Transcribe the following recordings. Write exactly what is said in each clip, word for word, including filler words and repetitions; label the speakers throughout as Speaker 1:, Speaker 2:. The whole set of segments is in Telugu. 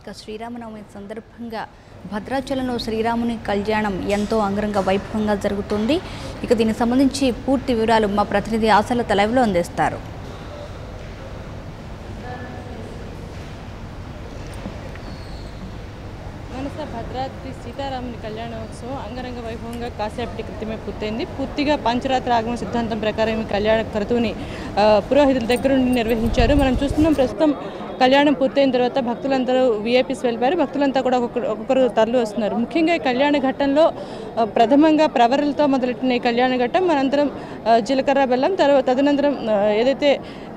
Speaker 1: ఇక శ్రీరామనవమి సందర్భంగా భద్రాచలంలో శ్రీరాముని కళ్యాణం ఎంతో అంగరంగ వైభవంగా జరుగుతుంది. ఇక దీనికి సంబంధించి పూర్తి వివరాలు మా ప్రతినిధి ఆశలత లైవ్లో అందిస్తారు.
Speaker 2: మనస భద్రాద్రి సీతారాముని కళ్యాణోత్సవం అంగరంగ వైభవంగా కాసేపటి క్రితమే పూర్తయింది. పూర్తిగా పంచరాత్ర ఆగమ సిద్ధాంతం ప్రకారం ఈ కళ్యాణ క్రతువుని పురోహితుల దగ్గర నుండి నిర్వహించారు. మనం చూస్తున్నాం ప్రస్తుతం కళ్యాణం పూర్తయిన తర్వాత భక్తులందరూ వీఐపీస్ వెళ్ళిపోయారు. భక్తులంతా కూడా ఒక్కొక్కరు ఒక్కొక్కరు తరలి వస్తున్నారు. ముఖ్యంగా ఈ కళ్యాణ ఘట్టంలో ప్రథమంగా ప్రవరలతో మొదలెట్టిన ఈ కళ్యాణ ఘట్టం అనంతరం జీలకర్ర బెల్లం తర్వాత తదనంతరం ఏదైతే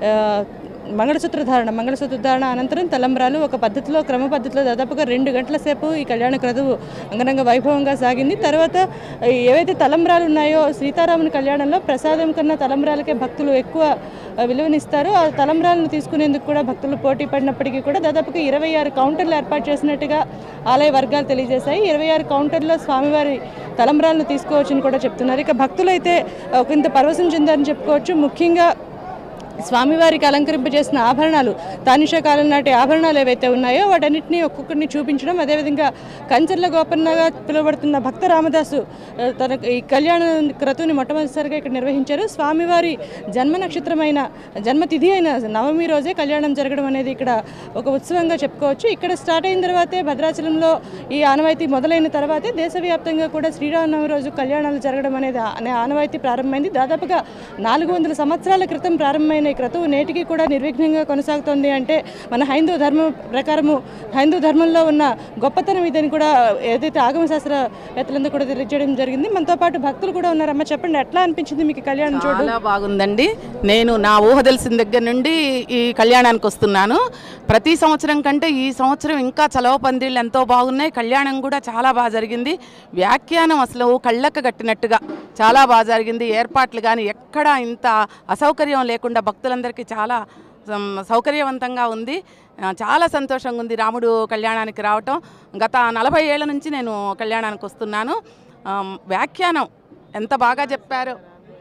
Speaker 2: మంగళసూత్ర ధారణ మంగళసూత్ర ధారణ అనంతరం తలంబ్రాలు ఒక పద్ధతిలో క్రమ పద్ధతిలో దాదాపుగా రెండు గంటల సేపు ఈ కళ్యాణ క్రతువు అంగరంగ వైభవంగా సాగింది. తర్వాత ఏవైతే తలంబ్రాలు ఉన్నాయో సీతారాముని కళ్యాణంలో ప్రసాదం కన్నా తలంబ్రాలకే భక్తులు ఎక్కువ విలువనిస్తారు. ఆ తలంబ్రాలను తీసుకునేందుకు కూడా భక్తులు పోటీ పడినప్పటికీ కూడా దాదాపుగా ఇరవై ఆరు కౌంటర్లు ఏర్పాటు చేసినట్టుగా ఆలయ వర్గాలు తెలియజేశాయి. ఇరవై ఆరు కౌంటర్లో స్వామివారి తలంబ్రాలను తీసుకోవచ్చని కూడా చెప్తున్నారు. ఇక భక్తులైతే ఒకంత పరవశం చెందారని చెప్పుకోవచ్చు. ముఖ్యంగా స్వామివారికి అలంకరింపజేసిన ఆభరణాలు తానిషా కాలం నాటి ఆభరణాలు ఏవైతే ఉన్నాయో వాటన్నిటినీ ఒక్కొక్కరిని చూపించడం, అదేవిధంగా కంచర్ల గోపన్నగా పిలువబడుతున్న భక్త రామదాసు తన ఈ కళ్యాణ క్రతువుని మొట్టమొదటిసారిగా ఇక్కడ నిర్వహించారు. స్వామివారి జన్మ నక్షత్రమైన జన్మతిథి అయిన నవమి రోజే కళ్యాణం జరగడం అనేది ఇక్కడ ఒక ఉత్సవంగా చెప్పుకోవచ్చు. ఇక్కడ స్టార్ట్ అయిన తర్వాతే భద్రాచలంలో ఈ ఆనవాయితీ మొదలైన తర్వాతే దేశవ్యాప్తంగా కూడా శ్రీరామనవమి రోజు కళ్యాణాలు జరగడం అనేది అనే ఆనవాయితీ ప్రారంభమైంది. దాదాపుగా నాలుగు వందల సంవత్సరాల క్రితం ప్రారంభమైన ఈ క్రతువు నేటికి కూడా నిర్విఘ్నంగా కొనసాగుతోంది. అంటే మన హైందవ ధర్మం ప్రకారము హైందవ ధర్మంలో ఉన్న గొప్పతనం ఇదని కూడా ఏదైతే ఆగమశాస్త్రవేత్తలందరూ కూడా తెలియజేయడం జరిగింది. మనతో పాటు భక్తులు కూడా ఉన్నారమ్మా, చెప్పండి ఎట్లా అనిపించింది మీకు కళ్యాణం చూడడం?
Speaker 3: చాలా బాగుందండి. నేను నా ఊహ తెలిసిన దగ్గర నుండి ఈ కళ్యాణానికి వస్తున్నాను. ప్రతి సంవత్సరం కంటే ఈ సంవత్సరం ఇంకా చలవ పందిళ్ళు ఎంతో బాగున్నాయి. కళ్యాణం కూడా చాలా బాగా జరిగింది. వ్యాఖ్యానం అసలు కళ్ళకు కట్టినట్టుగా చాలా బాగా జరిగింది. ఏర్పాట్లు కానీ ఎక్కడా ఇంత అసౌకర్యం లేకుండా భక్తులందరికీ చాలా సౌకర్యవంతంగా ఉంది. చాలా సంతోషంగా ఉంది రాముడు కళ్యాణానికి రావటం. గత నలభై ఏళ్ళ నుంచి నేను కళ్యాణానికి వస్తున్నాను. వ్యాఖ్యానం ఎంత బాగా చెప్పారో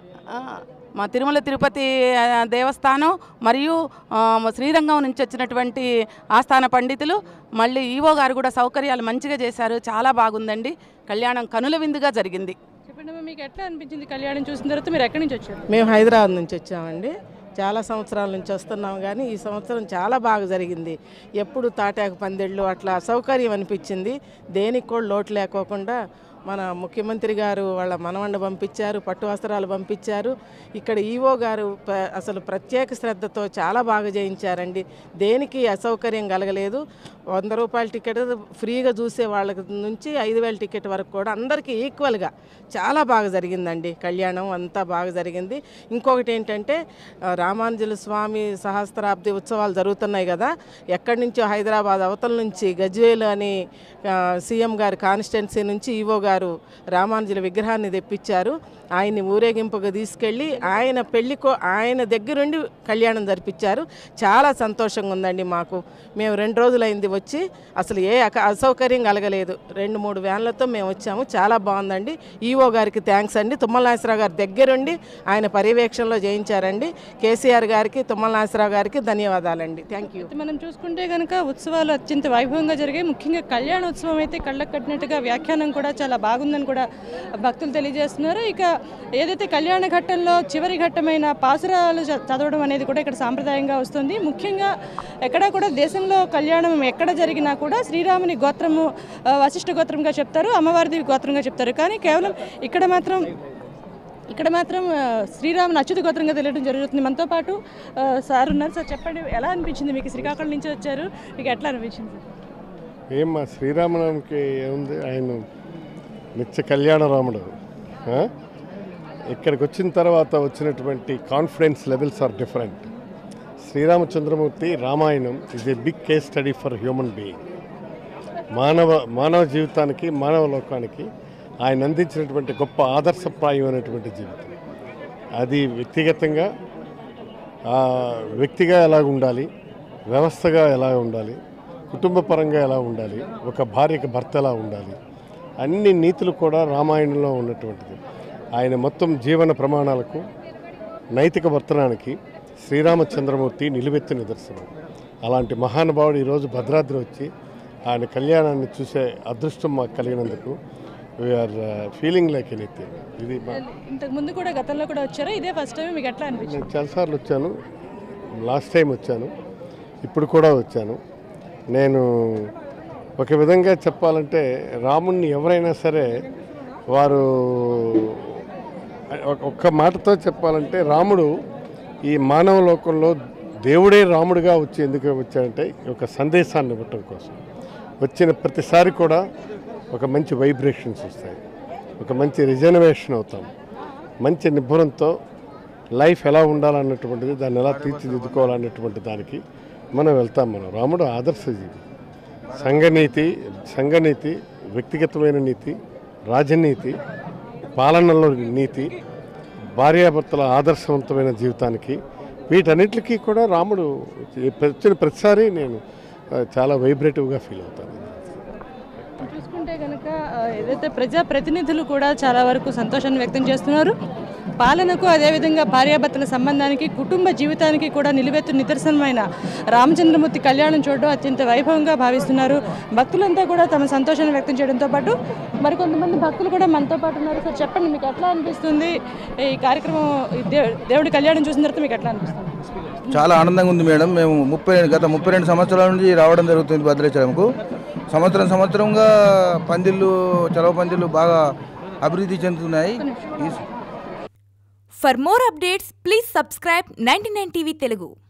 Speaker 3: మా తిరుమల తిరుపతి దేవస్థానం మరియు శ్రీరంగం నుంచి వచ్చినటువంటి ఆస్థాన పండితులు, మళ్ళీ ఈవో గారు కూడా సౌకర్యాలు మంచిగా చేశారు. చాలా బాగుందండి. కళ్యాణం కనుల విందుగా జరిగింది.
Speaker 2: చెప్పండి మీకు ఎట్లా అనిపించింది కళ్యాణం చూసిన తర్వాత? మీరు ఎక్కడి నుంచి వచ్చారు?
Speaker 4: మేము హైదరాబాద్ నుంచి వచ్చామండి. చాలా సంవత్సరాల నుంచి వస్తున్నాం కానీ ఈ సంవత్సరం చాలా బాగా జరిగింది. ఎప్పుడు తాటాకు పందిళ్ళు అట్లా సౌకర్యం అనిపించింది. దేనికి కూడా లోటు లేకోకుండా మన ముఖ్యమంత్రి గారు వాళ్ళ మనవండ పంపించారు, పట్టు వస్త్రాలు పంపించారు. ఇక్కడ ఈవో గారు అసలు ప్రత్యేక శ్రద్ధతో చాలా బాగా చేయించారండి. దేనికి అసౌకర్యం కలగలేదు. వంద రూపాయల టికెట్ ఫ్రీగా చూసే వాళ్ళ నుంచి ఐదు వేల టికెట్ వరకు కూడా అందరికీ ఈక్వల్గా చాలా బాగా జరిగిందండి. కళ్యాణం అంతా బాగా జరిగింది. ఇంకొకటి ఏంటంటే రామానుజుల స్వామి సహస్రాబ్ది ఉత్సవాలు జరుగుతున్నాయి కదా, ఎక్కడి నుంచో హైదరాబాద్ అవతల నుంచి గజ్వేల్ అని సీఎం గారి కాన్స్టిట్యున్సీ నుంచి ఈవో గారు రామానుజుల విగ్రహాన్ని తెప్పించారు. ఆయన్ని ఊరేగింపుగా తీసుకెళ్ళి ఆయన పెళ్లికో ఆయన దగ్గరుండి కళ్యాణం జరిపించారు. చాలా సంతోషంగా ఉందండి మాకు. మేము రెండు రోజులైంది వచ్చి, అసలు ఏ అసౌకర్యం కలగలేదు. రెండు మూడు వ్యాన్లతో మేము వచ్చాము. చాలా బాగుందండి. ఈవో గారికి థ్యాంక్స్ అండి. తుమ్మల నాగేశ్వరరావు గారి దగ్గరుండి ఆయన పర్యవేక్షణలో చేయించారండి. కేసీఆర్ గారికి తుమ్మల నాగేశ్వరరావు గారికి ధన్యవాదాలండి. Thank you.
Speaker 2: మనం చూసుకుంటే కనుక ఉత్సవాలు అత్యంత వైభవంగా జరిగాయి. ముఖ్యంగా కళ్యాణోత్సవం అయితే కళ్ళకు కట్టినట్టుగా వ్యాఖ్యానం కూడా చాలా బాగుందని కూడా భక్తులు తెలియజేస్తున్నారు. ఇక ఏదైతే కళ్యాణ ఘట్టంలో చివరి ఘట్టమైన పాసురాలు చదవడం అనేది కూడా ఇక్కడ సాంప్రదాయంగా వస్తుంది. ముఖ్యంగా ఎక్కడా కూడా దేశంలో కళ్యాణం ఎక్కడ జరిగినా కూడా శ్రీరాముని గోత్రము వశిష్ఠ గోత్రంగా చెప్తారు, అమ్మవారిది గోత్రంగా చెప్తారు. కానీ కేవలం ఇక్కడ మాత్రం ఇక్కడ మాత్రం శ్రీరాముని అచ్యుత గోత్రంగా తెలియడం జరుగుతుంది. మనతో పాటు సార్ ఉన్నారు. సార్ చెప్పండి, ఎలా అనిపించింది మీకు? శ్రీకాకుళం నుంచి వచ్చారు, మీకు ఎట్లా అనిపించింది?
Speaker 5: ఏమ్మా శ్రీరామనవమికి ఏముంది, ఆయన నిత్య కళ్యాణ రాముడు. ఇక్కడికి వచ్చిన తర్వాత వచ్చినటువంటి confidence levels are different. Sriramachandramurthy Ramayanam is a big case study for human being. మానవ మానవ జీవితానికి మానవ లోకానికి ఆయన అందించినటువంటి గొప్ప ఆదర్శప్రాయమైనటువంటి జీవితం. అది వ్యక్తిగతంగా వ్యక్తిగా ఎలా ఉండాలి, వ్యవస్థగా ఎలా ఉండాలి, కుటుంబ పరంగా ఎలా ఉండాలి, ఒక భార్యకి భర్త ఎలా ఉండాలి, అన్ని నీతులు కూడా రామాయణంలో ఉన్నటువంటిది. ఆయన మొత్తం జీవన ప్రమాణాలకు నైతిక వర్తనానికి శ్రీరామచంద్రమూర్తి నిలువెత్తు నిదర్శనం. అలాంటి మహానుభావుడు ఈరోజు భద్రాద్రి వచ్చి ఆయన కళ్యాణాన్ని చూసే అదృష్టం మాకు కలిగినందుకు వీఆర్ ఫీలింగ్ లైక్ ఎనీథింగ్. ఇది
Speaker 2: ఇంతకు ముందు కూడా గతంలో కూడా వచ్చారా? ఇదే ఫస్ట్ టైం మీకు ఎట్లా అనిపించింది?
Speaker 5: నేను చాలాసార్లు వచ్చాను, లాస్ట్ టైం వచ్చాను, ఇప్పుడు కూడా వచ్చాను. నేను ఒక విధంగా చెప్పాలంటే రాముణ్ణి ఎవరైనా సరే వారు ఒక్క మాటతో చెప్పాలంటే రాముడు ఈ మానవ లోకంలో దేవుడే రాముడిగా వచ్చి ఎందుకు వచ్చాడంటే ఒక సందేశాన్ని ఇవ్వటం కోసం. వచ్చిన ప్రతిసారి కూడా ఒక మంచి వైబ్రేషన్స్ వస్తాయి, ఒక మంచి రిజర్వేషన్ అవుతాం, మంచి నిబ్బరంతో లైఫ్ ఎలా ఉండాలన్నటువంటిది, దాన్ని ఎలా తీర్చిదిద్దుకోవాలన్నటువంటి దానికి మనం వెళ్తాం. మనం రాముడు ఆదర్శజీవి. సంఘనీతి సంఘనీతి వ్యక్తిగతమైన నీతి, రాజనీతి, పాలనలో నీతి, భార్యాభర్తల ఆదర్శవంతమైన జీవితానికి, వీటన్నిటికీ కూడా రాముడు వచ్చిన ప్రతిసారి నేను చాలా వైబ్రేటివ్గా ఫీల్ అవుతాను.
Speaker 2: చూసుకుంటే కనుక ఏదైతే ప్రజాప్రతినిధులు కూడా చాలా వరకు సంతోషాన్ని వ్యక్తం చేస్తున్నారు. పాలనకు అదేవిధంగా భార్యాభర్తల సంబంధానికి, కుటుంబ జీవితానికి కూడా నిలువెత్తు నిదర్శనమైన రామచంద్రమూర్తి కళ్యాణం చూడడం అత్యంత వైభవంగా భావిస్తున్నారు. భక్తులంతా కూడా తమ సంతోషాన్ని వ్యక్తం చేయడంతో పాటు మరికొంతమంది భక్తులు కూడా మనతో పాటు ఉన్నారు. సార్ చెప్పండి, మీకు ఎట్లా అనిపిస్తుంది ఈ కార్యక్రమం? దేవుడి కళ్యాణం చూసిన తర్వాత మీకు ఎట్లా అనిపిస్తుంది?
Speaker 6: చాలా ఆనందంగా ఉంది మేడం. మేము ముప్పై గత ముప్పై రెండు సంవత్సరాల నుంచి రావడం జరుగుతుంది భద్రాచలంకు. సంవత్సరం సంవత్సరంగా పందిళ్ళు, చలవ పందిళ్ళు బాగా అభివృద్ధి చెందుతున్నాయి.
Speaker 7: For more updates, please subscribe ninety-nine T V Telugu.